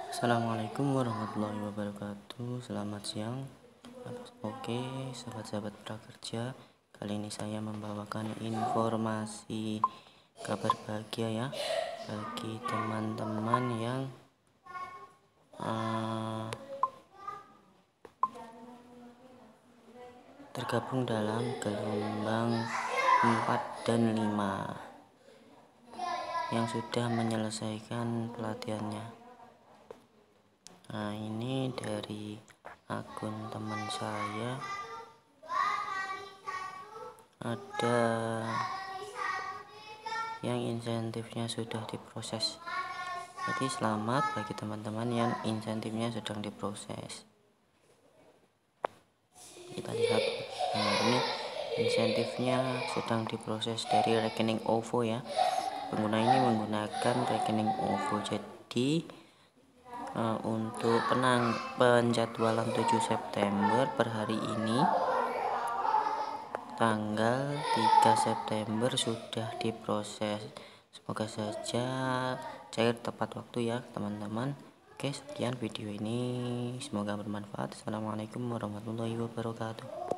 Assalamualaikum warahmatullahi wabarakatuh. Selamat siang. Oke, sahabat-sahabat prakerja. Kali ini saya membawakan informasi kabar bahagia ya bagi teman-teman yang tergabung dalam gelombang 4 dan 5 yang sudah menyelesaikan pelatihannya. Nah, ini dari akun teman saya ada yang insentifnya sudah diproses. Jadi selamat bagi teman-teman yang insentifnya sedang diproses. Kita lihat, nah ini insentifnya sedang diproses dari rekening OVO ya. Pengguna ini menggunakan rekening OVO. Jadi untuk penjadwalan 7 September per hari ini tanggal 3 September sudah diproses. Semoga saja cair tepat waktu ya teman-teman. Oke, sekian video ini, semoga bermanfaat. Assalamualaikum warahmatullahi wabarakatuh.